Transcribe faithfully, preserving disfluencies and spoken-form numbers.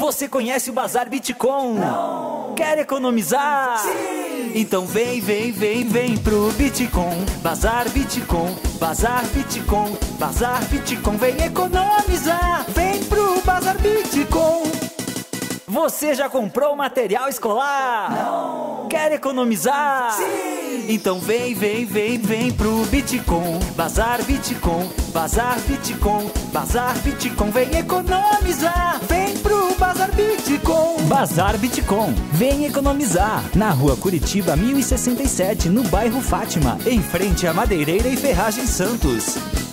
Você conhece o Bazar Bitcoin? Não. Quer economizar? Sim. Então vem, vem, vem, vem pro Bitcoin. Bazar Bitcoin, Bazar Bitcoin, Bazar Bitcoin. Vem economizar, vem pro Bazar Bitcoin. Você já comprou material escolar? Não. Quer economizar? Sim. Então vem, vem, vem, vem pro Bitcoin. Bazar Bitcoin, Bazar Bitcoin, Bazar Bitcoin. Vem economizar, vem pro Bazar Bitcoin. Bazar Bitcoin, vem economizar. Na rua Curitiba mil e sessenta e sete, no bairro Fátima, em frente à Madeireira e Ferragem Santos.